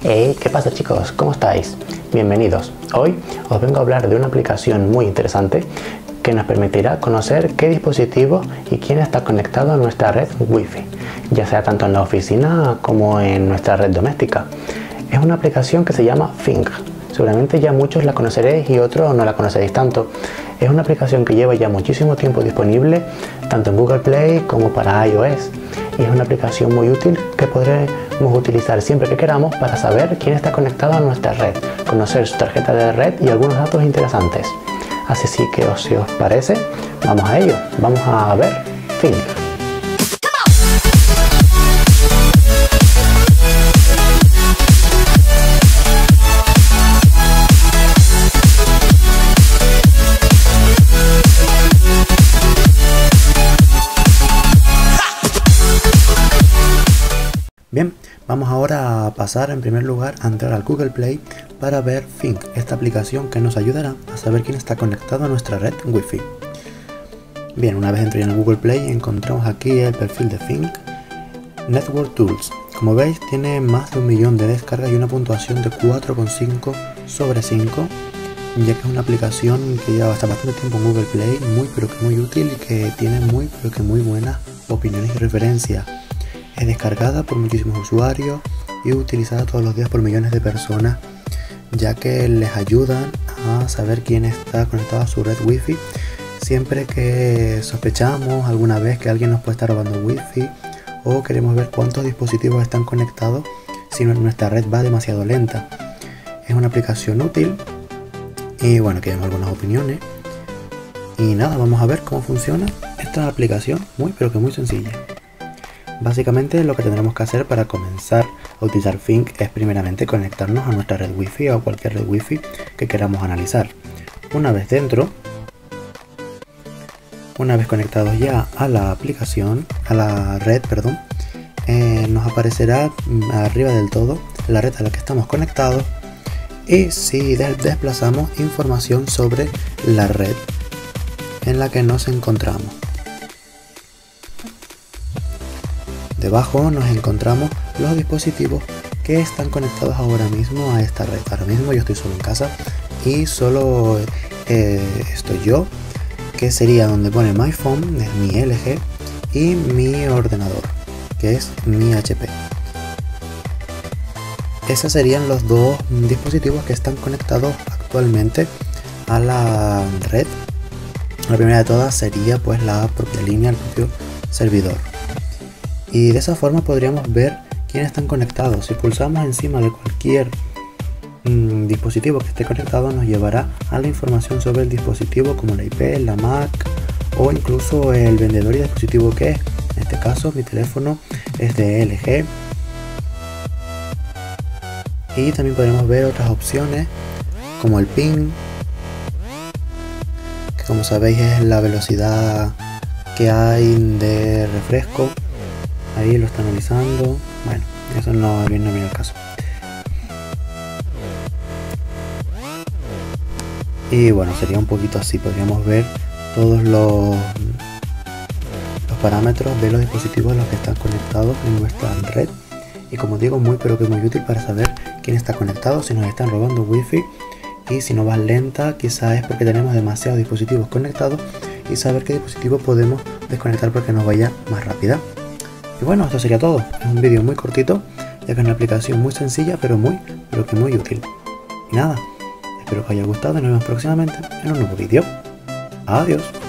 Hey, ¿qué pasa chicos? ¿Cómo estáis? Bienvenidos. Hoy os vengo a hablar de una aplicación muy interesante que nos permitirá conocer qué dispositivo y quién está conectado a nuestra red Wi-Fi, ya sea tanto en la oficina como en nuestra red doméstica. Es una aplicación que se llama Fink. Seguramente ya muchos la conoceréis y otros no la conoceréis tanto. Es una aplicación que lleva ya muchísimo tiempo disponible tanto en Google Play como para iOS. Y es una aplicación muy útil que podremos utilizar siempre que queramos para saber quién está conectado a nuestra red, conocer su tarjeta de red y algunos datos interesantes. Así que si os parece, vamos a ello. Vamos a ver Fink. Bien, vamos ahora a pasar en primer lugar a entrar al Google Play para ver Fink, esta aplicación que nos ayudará a saber quién está conectado a nuestra red Wi-Fi. Bien, una vez entré en el Google Play encontramos aquí el perfil de Fink Network Tools. Como veis tiene más de 1 millón de descargas y una puntuación de 4,5 sobre 5, ya que es una aplicación que lleva hasta bastante tiempo en Google Play, muy pero que muy útil y que tiene muy pero que muy buenas opiniones y referencias. Es descargada por muchísimos usuarios y utilizada todos los días por millones de personas, ya que les ayudan a saber quién está conectado a su red Wi-Fi siempre que sospechamos alguna vez que alguien nos puede estar robando Wi-Fi o queremos ver cuántos dispositivos están conectados si nuestra red va demasiado lenta. Es una aplicación útil y bueno, aquí vemos algunas opiniones y nada, vamos a ver cómo funciona esta aplicación, muy pero que muy sencilla. Básicamente lo que tendremos que hacer para comenzar a utilizar Fink es primeramente conectarnos a nuestra red Wi-Fi o a cualquier red Wi-Fi que queramos analizar. Una vez dentro, una vez conectados ya a la aplicación, a la red, perdón, nos aparecerá arriba del todo la red a la que estamos conectados y si desplazamos información sobre la red en la que nos encontramos. Debajo nos encontramos los dispositivos que están conectados ahora mismo a esta red. Ahora mismo yo estoy solo en casa y solo estoy yo, que sería donde pone My Phone, es mi LG, y mi ordenador, que es mi HP. Esos serían los dos dispositivos que están conectados actualmente a la red. La primera de todas sería pues la propia línea, el propio servidor. Y de esa forma podríamos ver quiénes están conectados. Si pulsamos encima de cualquier dispositivo que esté conectado, nos llevará a la información sobre el dispositivo, como la IP, la MAC o incluso el vendedor y dispositivo que es. En este caso mi teléfono es de LG. Y también podremos ver otras opciones como el ping, que como sabéis es la velocidad que hay de refresco. Ahí lo está analizando. Bueno, eso no viene al caso. Y bueno, sería un poquito así. Podríamos ver todos los parámetros de los dispositivos a los que están conectados en nuestra red. Y como digo, muy pero que muy útil para saber quién está conectado, si nos están robando Wi-Fi. Y si nos va lenta, quizás es porque tenemos demasiados dispositivos conectados. Y saber qué dispositivo podemos desconectar para que nos vaya más rápida. Y bueno, esto sería todo. Es un vídeo muy cortito, ya que es una aplicación muy sencilla, pero que muy útil. Y nada, espero que os haya gustado y nos vemos próximamente en un nuevo vídeo. Adiós.